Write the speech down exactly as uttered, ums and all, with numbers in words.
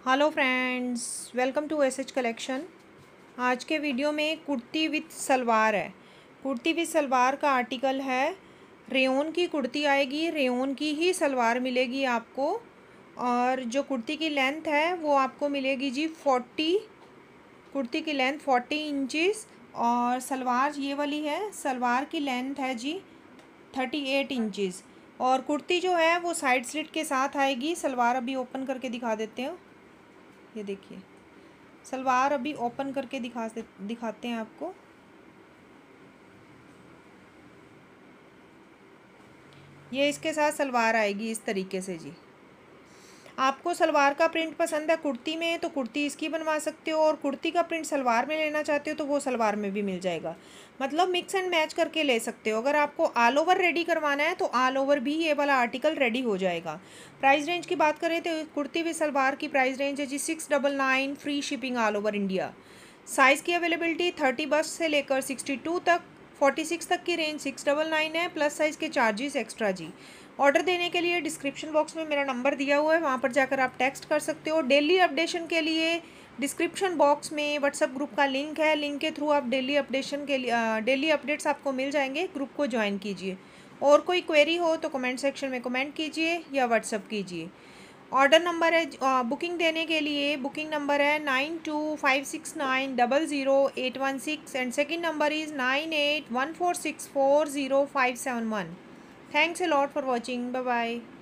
Hello friends, welcome to S H collection. आज के video में कुर्ती विथ सलवार है। कुर्ती विथ सलवार का आर्टिकल है। रेयॉन की कुर्ती आएगी, रेयॉन की ही सलवार मिलेगी आपको। और जो कुर्ती की लेंथ है वो आपको मिलेगी जी फोर्टी। कुर्ती की लेंथ फोर्टी इंचज़ और सलवार ये वाली है। सलवार की लेंथ है जी थर्टी एट इंचज़। और कुर्ती जो है वो साइड स्लिट के साथ आएगी। सलवार अभी ओपन करके दिखा देते हैं। ये देखिए, सलवार अभी ओपन करके दिखा दिखाते हैं आपको। ये इसके साथ सलवार आएगी इस तरीके से जी। आपको सलवार का प्रिंट पसंद है कुर्ती में तो कुर्ती इसकी बनवा सकते हो, और कुर्ती का प्रिंट सलवार में लेना चाहते हो तो वो सलवार में भी मिल जाएगा। मतलब मिक्स एंड मैच करके ले सकते हो। अगर आपको ऑल ओवर रेडी करवाना है तो ऑल ओवर भी ये वाला आर्टिकल रेडी हो जाएगा। प्राइस रेंज की बात करें तो कुर्ती विद सलवार की प्राइस रेंज है जी six double nine, free shipping all over India. Size की अवेलेबिलिटी थर्टी बस से लेकर सिक्सटी टू तक, फोर्टी सिक्स तक की रेंज सिक्स डबल नाइन है, प्लस साइज़ के चार्जेस एक्स्ट्रा जी। ऑर्डर देने के लिए डिस्क्रिप्शन बॉक्स में मेरा नंबर दिया हुआ है, वहाँ पर जाकर आप टेक्स्ट कर सकते हो। डेली अपडेशन के लिए डिस्क्रिप्शन बॉक्स में व्हाट्सएप ग्रुप का लिंक है। लिंक के थ्रू आप डेली अपडेशन के लिए डेली अपडेट्स आपको मिल जाएंगे। ग्रुप को ज्वाइन कीजिए। और कोई क्वेरी हो तो कमेंट सेक्शन में कमेंट कीजिए या व्हाट्सएप कीजिए। ऑर्डर नंबर है, बुकिंग देने के लिए बुकिंग नंबर है nine two five six nine double zero eight one six and second number is nine eight one four six four zero five seven one. Thanks a lot for watching. Bye bye.